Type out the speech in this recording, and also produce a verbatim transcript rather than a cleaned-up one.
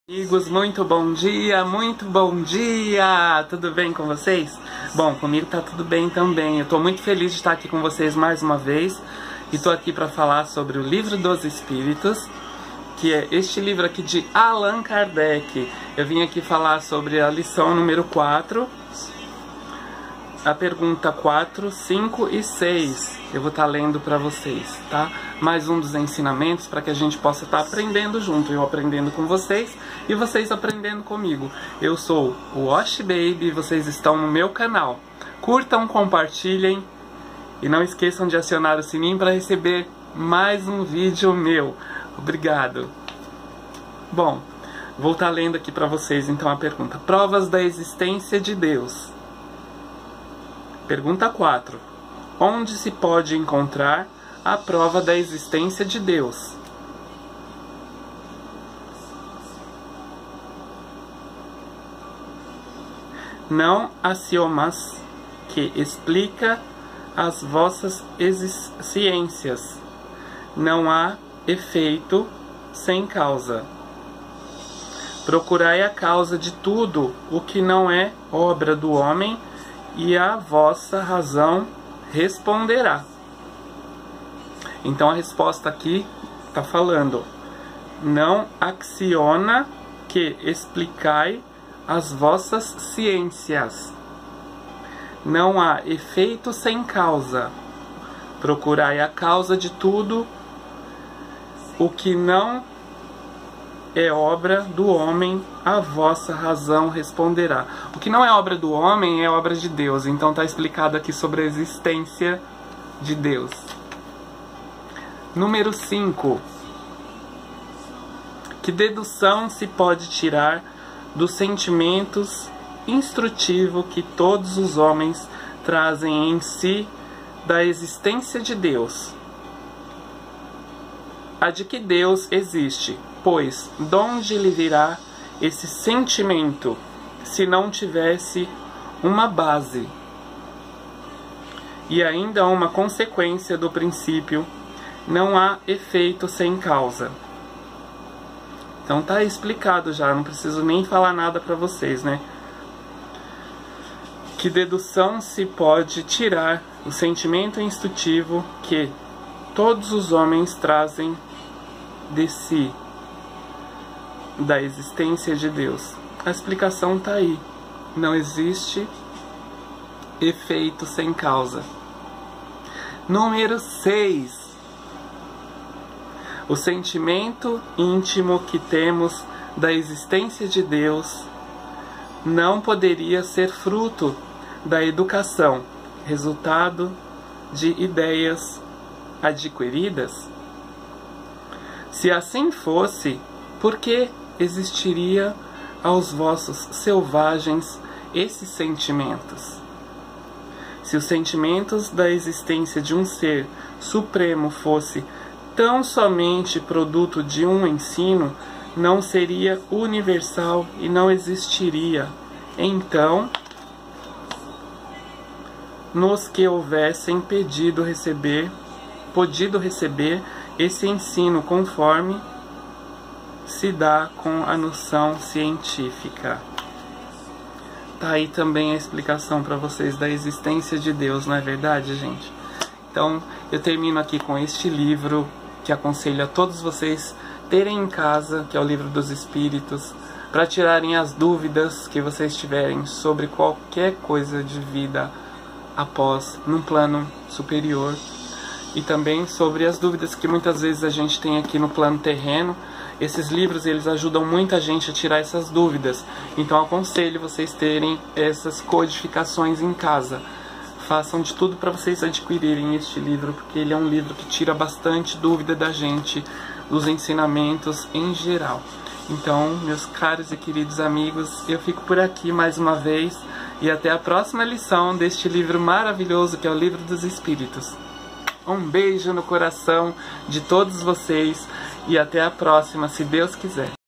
Amigos, muito bom dia, muito bom dia! Tudo bem com vocês? Bom, comigo tá tudo bem também. Eu tô muito feliz de estar aqui com vocês mais uma vez e tô aqui para falar sobre o Livro dos Espíritos, que é este livro aqui de Allan Kardec. Eu vim aqui falar sobre a lição número quatro, a pergunta quatro, cinco e seis. Eu vou estar lendo para vocês, tá? Mais um dos ensinamentos para que a gente possa estar aprendendo junto. Eu aprendendo com vocês e vocês aprendendo comigo. Eu sou o Wash Baby e vocês estão no meu canal. Curtam, compartilhem e não esqueçam de acionar o sininho para receber mais um vídeo meu. Obrigado. Bom, vou estar lendo aqui para vocês então a pergunta. Provas da existência de Deus. Pergunta quatro. Onde se pode encontrar a prova da existência de Deus? Não axiomas que explica as vossas ciências. Não há efeito sem causa. Procurai a causa de tudo o que não é obra do homem, e a vossa razão responderá. Então a resposta aqui está falando: não axiona que explicai as vossas ciências. Não há efeito sem causa. Procurai a causa de tudo o que não é obra do homem, a vossa razão responderá. O que não é obra do homem é obra de Deus. Então está explicado aqui sobre a existência de Deus. Número cinco. Que dedução se pode tirar dos sentimentos instrutivos que todos os homens trazem em si da existência de Deus? A de que Deus existe, pois donde lhe virá esse sentimento se não tivesse uma base e ainda uma consequência do princípio? Não há efeito sem causa. Então tá explicado já, não preciso nem falar nada para vocês, né? Que dedução se pode tirar o sentimento instrutivo que todos os homens trazem de si, da existência de Deus? A explicação está aí. Não existe efeito sem causa. Número seis. O sentimento íntimo que temos da existência de Deus não poderia ser fruto da educação, resultado de ideias adquiridas? Se assim fosse, por que existiria aos vossos selvagens esses sentimentos? Se os sentimentos da existência de um ser supremo fosse tão somente produto de um ensino, não seria universal e não existiria, então, nos que houvessem pedido receber, podido receber esse ensino conforme se dá com a noção científica. Tá aí também a explicação para vocês da existência de Deus, não é verdade, gente? Então, eu termino aqui com este livro que aconselho a todos vocês terem em casa, que é o Livro dos Espíritos, para tirarem as dúvidas que vocês tiverem sobre qualquer coisa de vida após, num plano superior, e também sobre as dúvidas que muitas vezes a gente tem aqui no plano terreno. Esses livros, eles ajudam muita gente a tirar essas dúvidas. Então aconselho vocês terem essas codificações em casa. Façam de tudo para vocês adquirirem este livro, porque ele é um livro que tira bastante dúvida da gente, dos ensinamentos em geral. Então, meus caros e queridos amigos, eu fico por aqui mais uma vez e até a próxima lição deste livro maravilhoso que é o Livro dos Espíritos. Um beijo no coração de todos vocês e até a próxima, se Deus quiser.